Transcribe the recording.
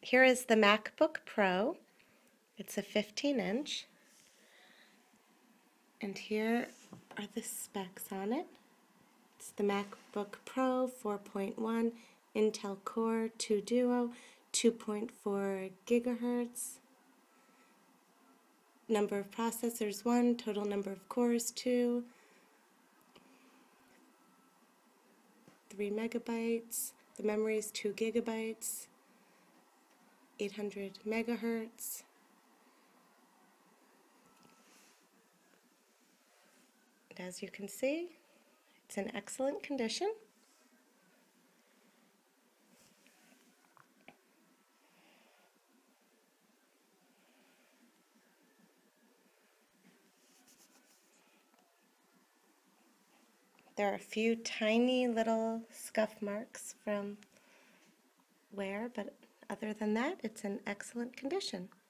Here is the MacBook Pro. It's a 15-inch. And here are the specs on it. It's the MacBook Pro 4.1 Intel Core 2 Duo, 2.4 gigahertz. Number of processors 1, total number of cores 2, 3 megabytes. The memory is 2 gigabytes, 800 megahertz. And as you can see, it's in excellent condition. There are a few tiny little scuff marks from wear, but other than that, it's in excellent condition.